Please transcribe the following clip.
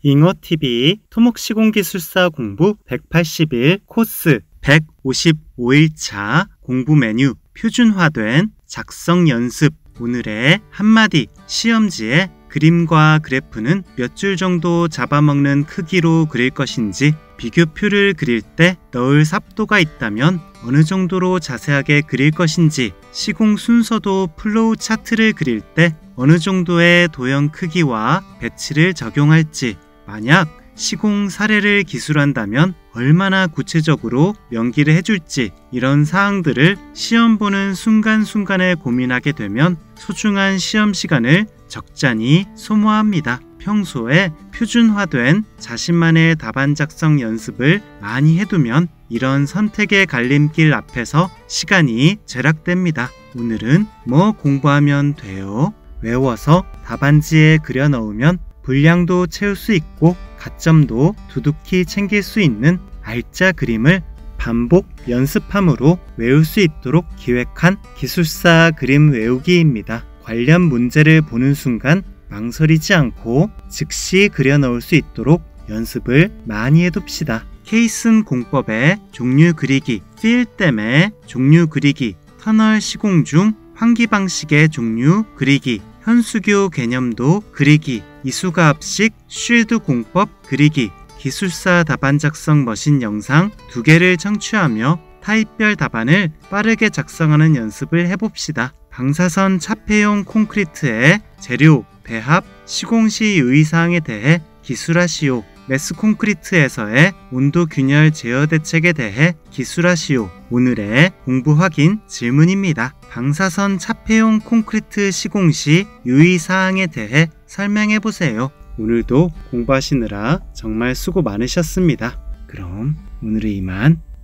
잉어TV 토목시공기술사 공부 180일 코스 155일차 공부 메뉴 표준화된 작성 연습. 오늘의 한마디 시험지에 그림과 그래프는 몇 줄 정도 잡아먹는 크기로 그릴 것인지, 비교표를 그릴 때 넣을 삽도가 있다면 어느 정도로 자세하게 그릴 것인지, 시공 순서도 플로우 차트를 그릴 때 어느 정도의 도형 크기와 배치를 적용할지, 만약 시공 사례를 기술한다면 얼마나 구체적으로 명기를 해줄지, 이런 사항들을 시험 보는 순간순간에 고민하게 되면 소중한 시험 시간을 적잖이 소모합니다. 평소에 표준화된 자신만의 답안 작성 연습을 많이 해두면 이런 선택의 갈림길 앞에서 시간이 절약됩니다. 오늘은 뭐 공부하면 돼요? 외워서 답안지에 그려 넣으면 분량도 채울 수 있고 가점도 두둑히 챙길 수 있는 알짜 그림을 반복 연습함으로 외울 수 있도록 기획한 기술사 그림 외우기입니다. 관련 문제를 보는 순간 망설이지 않고 즉시 그려 넣을 수 있도록 연습을 많이 해둡시다. 케이슨 공법의 종류 그리기, 필댐의 종류 그리기, 터널 시공 중 환기 방식의 종류 그리기, 현수교 개념도 그리기, 이수가합식 쉴드 공법 그리기, 기술사 답안 작성 머신 영상 2개를 청취하며 타입별 답안을 빠르게 작성하는 연습을 해봅시다. 방사선 차폐용 콘크리트의 재료, 배합, 시공 시 유의사항에 대해 기술하시오. 메스 콘크리트에서의 온도 균열 제어 대책에 대해 기술하시오. 오늘의 공부 확인 질문입니다. 방사선 차폐용 콘크리트 시공 시 유의사항에 대해 설명해보세요. 오늘도 공부하시느라 정말 수고 많으셨습니다. 그럼 오늘은 이만.